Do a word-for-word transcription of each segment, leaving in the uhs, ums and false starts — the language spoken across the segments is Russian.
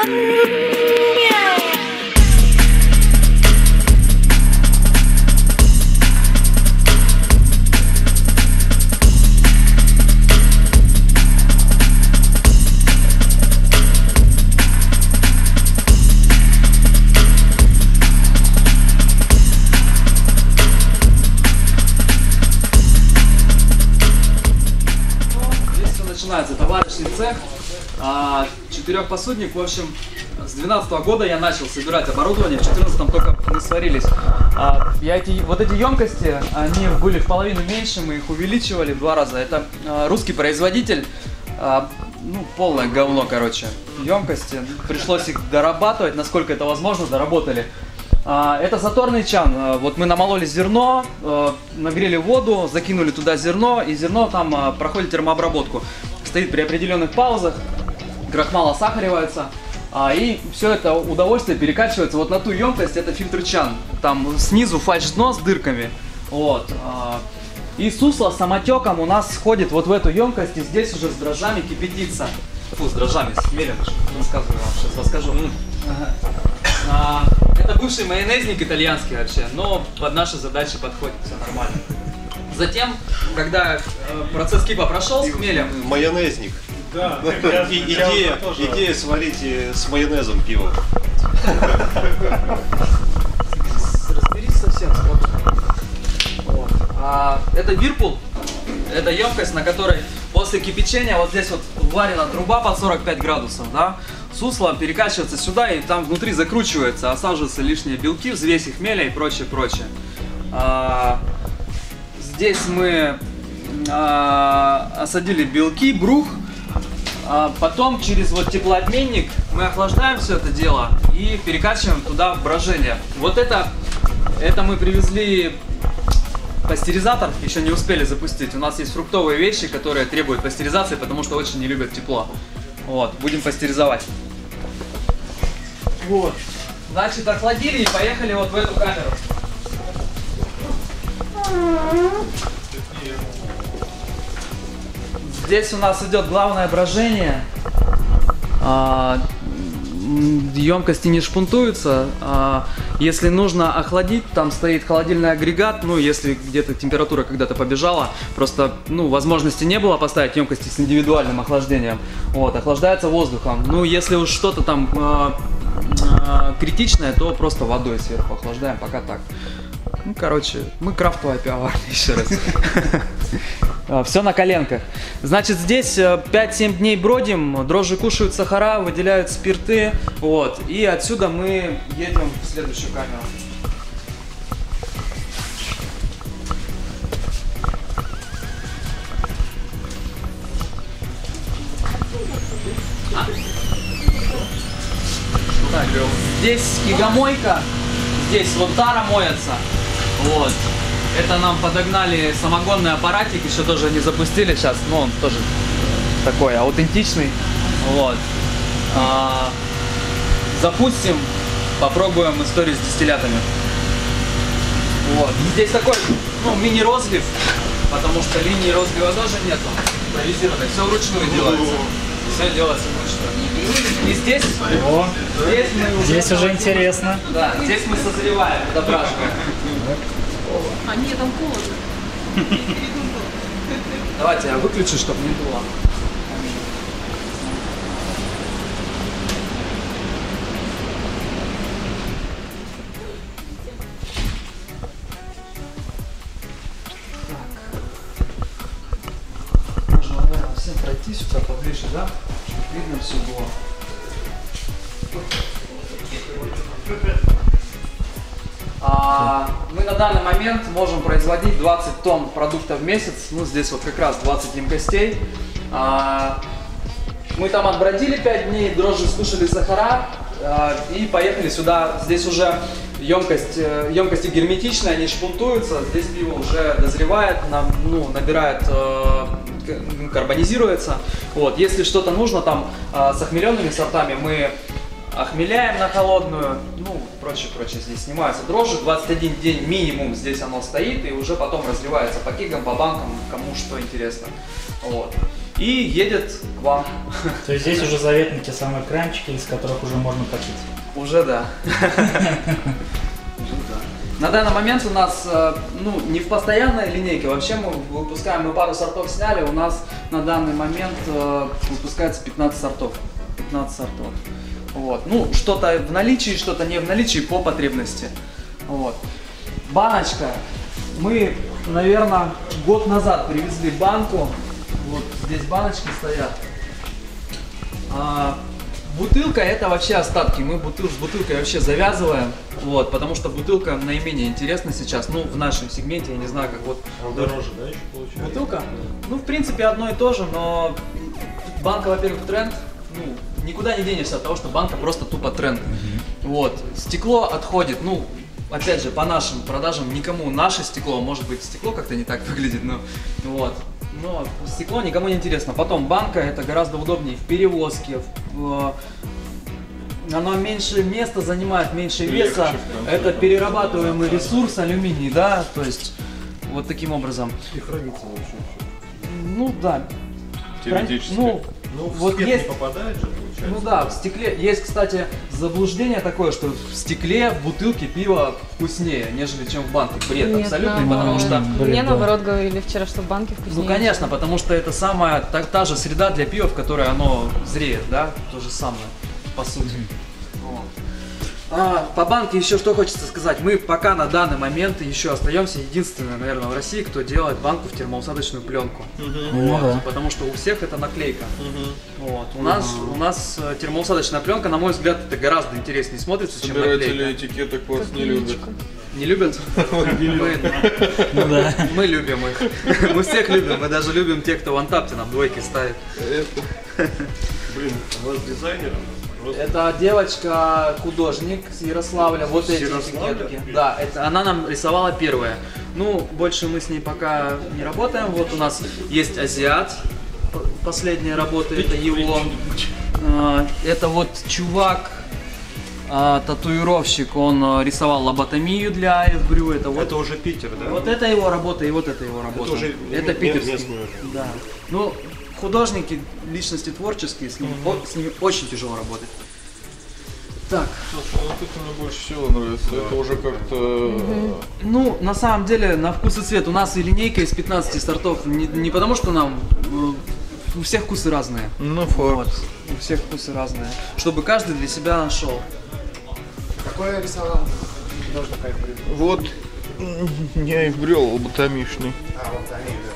Начинается товарищный цех, четырехпосудник. В общем, с двенадцатого года я начал собирать оборудование, в четырнадцатом только мы сварились. Я эти, вот эти емкости, они были в половину меньше, мы их увеличивали в два раза. Это русский производитель, ну, полное говно, короче, емкости. Пришлось их дорабатывать, насколько это возможно, доработали. Это заторный чан. Вот мы намололи зерно, нагрели воду, закинули туда зерно, и зерно там проходит термообработку. Стоит при определенных паузах, крахмал осахаривается, и все это удовольствие перекачивается вот на ту емкость, это фильтр чан. Там снизу фальш-дно с дырками. Вот. И сусло с самотеком у нас сходит вот в эту емкость, и здесь уже с дрожжами кипятится. Фу, с дрожжами, с хмелем, рассказываю вам, сейчас расскажу. Ага. Это бывший майонезник итальянский вообще, но под наши задачи подходит, все нормально. Затем, когда процесс кипа прошел с хмелем... Майонезник. Да. И, идея, идея свалить с майонезом пиво. Разберись совсем спокойно. Вот. А, это вирпул. Это емкость, на которой после кипячения вот здесь вот варена труба под сорок пять градусов, да? Сусло перекачивается сюда, и там внутри закручивается, осаживаются лишние белки, взвеси хмеля и прочее, прочее. А, здесь мы а, осадили белки, брух, а потом через вот теплообменник мы охлаждаем все это дело и перекачиваем туда брожение. Вот это, это мы привезли пастеризатор, еще не успели запустить. У нас есть фруктовые вещи, которые требуют пастеризации, потому что очень не любят тепло. Вот, будем пастеризовать. Вот, значит, охладили и поехали вот в эту камеру. Здесь у нас идет главное брожение. А, емкости не шпунтуются. А, если нужно охладить, там стоит холодильный агрегат. Ну, если где-то температура когда-то побежала, просто, ну, возможности не было поставить емкости с индивидуальным охлаждением. Вот, охлаждается воздухом. Ну, если уж что-то там а, а, критичное, то просто водой сверху охлаждаем, пока так. Ну, короче, мы крафтовая пивоварня, еще раз. Все на коленках. Значит, здесь пять-семь дней бродим, дрожжи кушают сахара, выделяют спирты. Вот. И отсюда мы едем в следующую камеру. А? Так, здесь гигамойка, здесь вот тара моется. Вот. Это нам подогнали самогонный аппаратик, еще тоже не запустили сейчас, но он тоже такой аутентичный. Вот. А, запустим, попробуем историю с дистиллятами. Вот. Здесь такой, ну, мини-розлив, потому что линии розлива тоже нету, импровизированной, все вручную делается. Все делается вручную. И здесь, О, здесь, мы уже, здесь уже интересно. Да, здесь мы созреваем, добрашиваем. А нет, там холодно. Давайте я выключу, чтобы не дуло. Так. Можно, наверное, всем пройти сюда поближе, да? Чтобы видно все было. А, мы на данный момент можем производить двадцать тонн продукта в месяц. Ну, здесь вот как раз двадцать емкостей. А, мы там отбродили пять дней, дрожжи скушали сахара а, и поехали сюда. Здесь уже емкость, емкости герметичные, они шпунтуются. Здесь пиво уже дозревает, на, ну, набирает, э, карбонизируется. Вот. Если что-то нужно там э, с охмеленными сортами, мы охмеляем на холодную, ну, прочее, прочее. Здесь снимаются дрожжи, двадцать один день минимум здесь оно стоит, и уже потом разливается по кигам, по банкам, кому что интересно. Вот. и едет к вам. То есть здесь уже заветны те самые кранчики, из которых уже можно попить? Уже да. На данный момент у нас, ну, не в постоянной линейке, вообще мы выпускаем, мы пару сортов сняли, у нас на данный момент выпускается пятнадцать сортов. пятнадцать сортов. Вот. Ну, что-то в наличии, что-то не в наличии по потребности. Вот. Баночка. Мы, наверное, год назад привезли банку. Вот здесь баночки стоят. А, бутылка — это вообще остатки. Мы бутыл, с бутылкой вообще завязываем. Вот, потому что бутылка наименее интересна сейчас. Ну, в нашем сегменте, я не знаю, как вот. А дороже, да, еще получается? Бутылка? Ну, в принципе, одно и то же, но банка, во-первых, тренд. Ну, никуда не денешься от того, что банка просто тупо тренд. Mm-hmm. Вот. Стекло отходит, ну, опять же, по нашим продажам никому наше стекло, может быть, стекло как-то не так выглядит, но вот. Но стекло никому не интересно. Потом банка — это гораздо удобнее в перевозке, в, в, оно меньше места занимает, меньше веса. Это перерабатываемый ресурс, алюминий, да, то есть вот таким образом. И хранится вообще. Ну да. Теоретически. Ну, Ну, в вот свет есть, не попадает же, получается. ну да, в стекле есть, кстати, заблуждение такое, что в стекле в бутылке пиво вкуснее, нежели чем в банке. Бред Нет, абсолютный, наоборот. потому что... Мне Блин, да. наоборот говорили вчера, что в банке вкуснее. Ну конечно, потому что это самая, та, та же среда для пива, в которой оно зреет, да, то же самое, по сути. Вот. А, по банке еще что хочется сказать. Мы пока на данный момент еще остаемся единственные, наверное, в России, кто делает банку в термоусадочную пленку. Ну Вот, да. потому что у всех это наклейка. Вот. У нас, у нас э, термоусадочная пленка, на мой взгляд, это гораздо интереснее смотрится, чем Собиратели наклейка. этикеток вас не любят. Не любят? Мы, Ну да. мы любим их. Мы всех любим. Мы даже любим тех, кто в антапте нам двойки ставит. Блин, у вас дизайнер? Просто Это девочка-художник с Ярославля. Вот С эти Ярославля? этикетки. Да, это она нам рисовала первая. Ну, больше мы с ней пока не работаем. Вот у нас есть азиат. п- Последняя работа, это его. А, Это вот чувак, а, татуировщик, он а, рисовал лоботомию для ай эф Brew. Это вот Это уже Питер, да? Вот это его работа и вот это его работа. Это уже это м- питерский. местный уже. Да. Ну, художники, личности творческие, с ними, о- с ними очень тяжело работать. Так, Слушай, вот это мне больше всего нравится. Это уже как-то... ну, на самом деле, на вкус и цвет. У нас и линейка из пятнадцати сортов. Не, не потому что нам... э, У всех вкусы разные. Ну, факт. Вот. У всех вкусы разные. Чтобы каждый для себя нашел. Какой я рисовал? Художник Айфрид. Вот м, я и брел лоботомичный. А, вот они, да.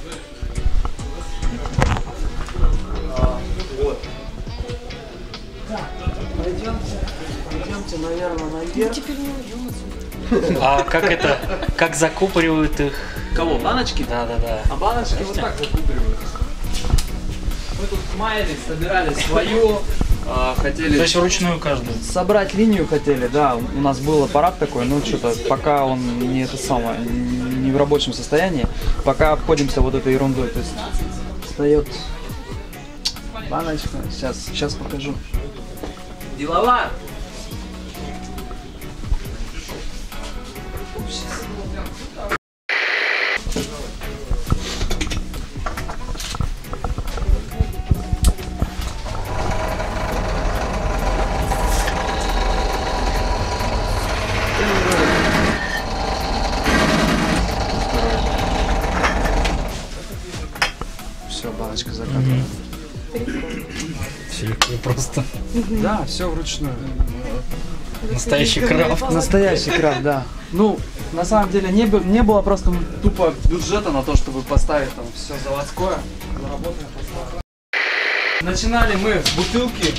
Пойдемте, пойдемте, наверное, наверх. Теперь не уйдем отсюда. А как это, как закупоривают их? Кого? Баночки? Да, да, да. А баночки вот так закупоривают. Мы тут маялись, собирали свою, а, хотели... То есть вручную каждую. Собрать линию хотели, да, у нас был аппарат такой, ну что-то пока он не это самое, не в рабочем состоянии, пока обходимся вот этой ерундой, то есть встает баночка, сейчас, сейчас покажу. Делова! Все, баночка закатана. Все легко просто. Да, все вручную. Настоящий крафт. Настоящий крафт, да. Ну, на самом деле не, бы- не было просто тупо бюджета на то, чтобы поставить там все заводское. Заработаем, поставим. Начинали мы с бутылки.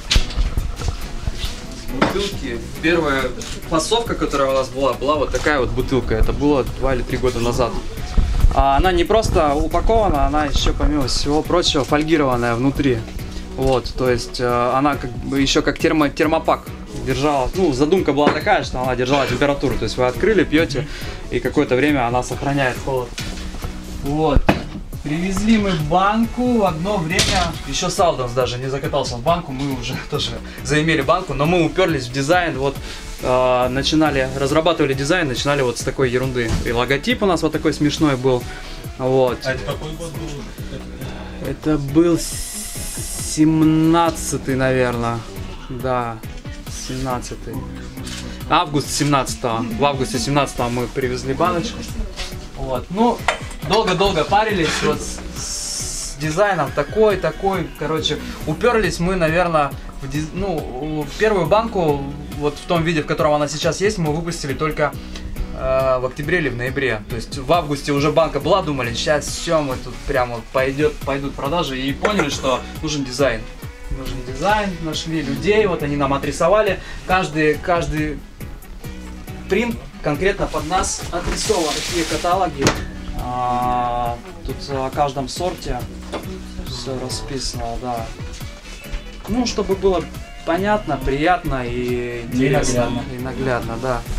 С бутылки. Первая фасовка, которая у нас была, была вот такая вот бутылка. Это было два или три года назад. А она не просто упакована, она еще помимо всего прочего фольгированная внутри. Вот, то есть э, она как бы еще как термо, термопак держала. Ну, задумка была такая, что она держала температуру. То есть вы открыли, пьете, и какое-то время она сохраняет холод. Вот. Привезли мы банку в одно время. Еще Салденс даже не закатался в банку. Мы уже тоже заимели банку, но мы уперлись в дизайн. Вот э, начинали, разрабатывали дизайн, начинали вот с такой ерунды. И логотип у нас вот такой смешной был. Вот. А это какой год был? Это был семнадцатый, наверное. Да, семнадцатый. Август семнадцатого. В августе семнадцатого мы привезли баночку. Вот. Ну, долго-долго парились вот с, с дизайном такой, такой. Короче, уперлись мы, наверное, в, диз... ну, в первую банку, вот в том виде, в котором она сейчас есть, мы выпустили только э, в октябре или в ноябре. То есть в августе уже банка была, думали, сейчас все, мы тут прямо пойдет, пойдут продажи, и поняли, что нужен дизайн. Нужен дизайн, нашли людей, вот они нам отрисовали. Каждый, каждый принт конкретно под нас отрисован. Такие каталоги. А, тут о каждом сорте все расписано, да. Ну, чтобы было понятно, приятно и интересно. наглядно. И наглядно, да.